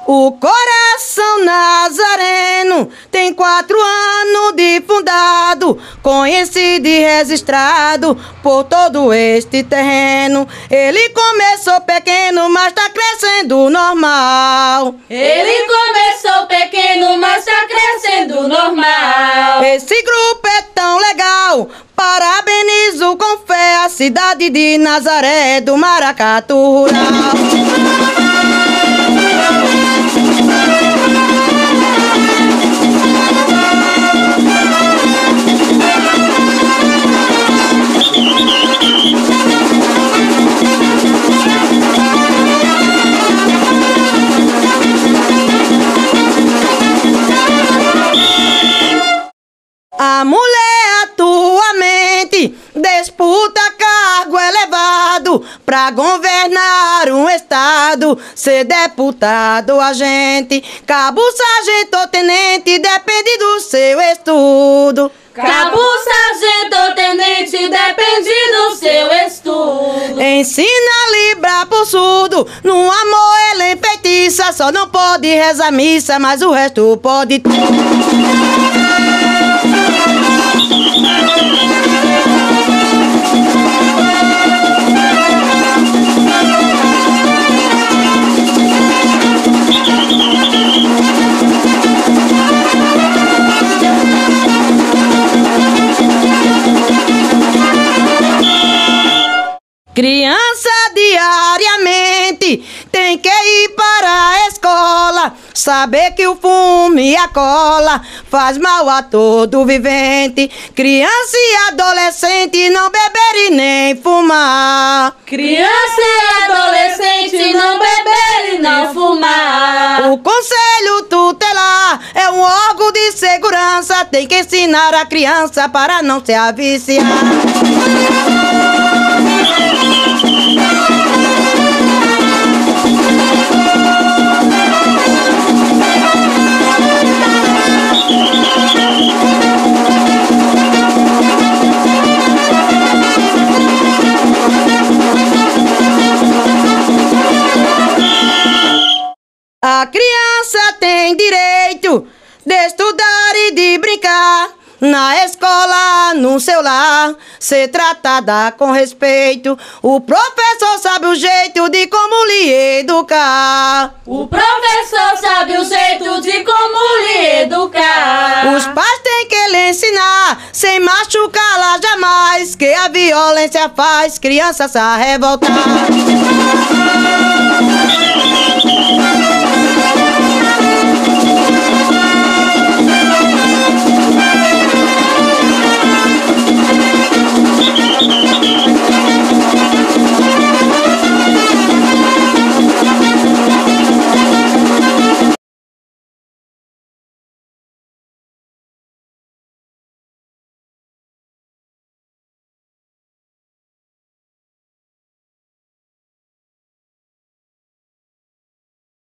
O Coração Nazareno tem 4 anos de fundado, conhecido e registrado por todo este terreno. Ele começou pequeno, mas tá crescendo normal. Ele começou pequeno, mas tá crescendo normal. Esse grupo é tão legal, parabenizo com fé a cidade de Nazaré do Maracatu Rural. A mulher atualmente disputa cargo elevado pra governar um estado, ser deputado, agente, cabo, sargento ou tenente, depende do seu estudo. Cabo, sargento ou tenente, depende do seu estudo. Ensina Libra pro surdo, no amor ele enfeitiça, só não pode rezar missa, mas o resto pode. Criança diariamente tem que ir para a escola, saber que o fumo e a cola faz mal a todo vivente. Criança e adolescente não beber e nem fumar. Criança e adolescente não beber e não fumar. O Conselho Tutelar é um órgão de segurança, tem que ensinar a criança para não se aviciar. A criança tem direito de estudar e de brincar, na escola, no seu lar, ser tratada com respeito. O professor sabe o jeito de como lhe educar. O professor sabe o jeito de como lhe educar. Os pais têm que lhe ensinar, sem machucá-la jamais, que a violência faz criança se revoltar.